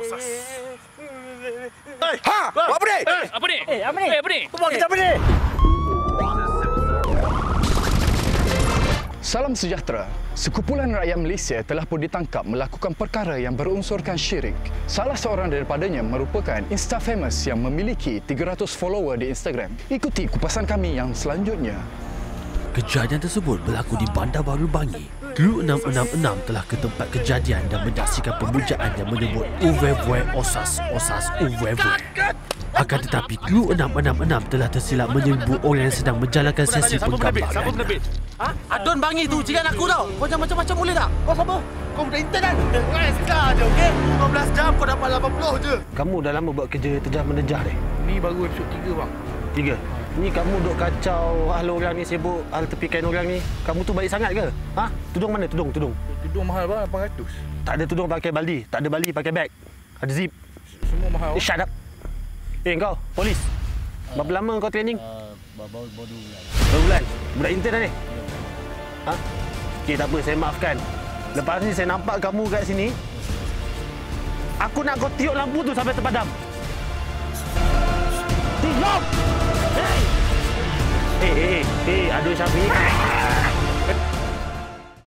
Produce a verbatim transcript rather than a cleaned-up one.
Ha! Buat apa ni? Eh, apa ni? Eh, apa ni? Eh, apa ni? Buat kita apa ni? Salam sejahtera. Sekumpulan rakyat Malaysia telah pun ditangkap melakukan perkara yang berunsurkan syirik. Salah seorang daripadanya merupakan Insta-famous yang memiliki tiga ratus follower di Instagram. Ikuti kupasan kami yang selanjutnya. Kejadian tersebut berlaku di Bandar Baru Bangi. Kru enam enam enam telah ke tempat kejadian dan menyaksikan pemujaan yang menyebut Uwevwe Osas Osas Uwevwe. Akan tetapi kru enam enam enam telah tersilap menyerbu orang yang sedang menjalankan sesi penggambaran. Ha? Adon Bangi tu jiran aku tau. Kau jangan macam-macam boleh tak? Kau siapa? Kau budak intern kan? Orang sekar je, okey? lima belas jam kau dapat lapan puluh je. Kamu dah lama buat kerja terjah-menejah ni? Ni baru episod tiga, bang. Tiga? Ni kamu duk kacau hal orang ni, sibuk hal tepikan orang ni. Kamu tu baik sangat ke? Ha? Tudung mana? Tudung, tudung. Tudung mahal, bang, lapan ratus. Tak ada tudung pakai baldi. Tak ada baldi pakai beg. Ada zip. Semua mahal. Eh, shut up. Eh, kau, polis. Berapa lama kau training? Uh, baru baru dua bulan. Dua bulan? Budak intern dah ni? Ha? Okey, tak apa. Saya maafkan. Lepas ni saya nampak kamu kat sini. Aku nak kau tiup lampu tu sampai terpadam. Tiup! Hei! Eh, eh, eh. Eh, aduh Syafiq.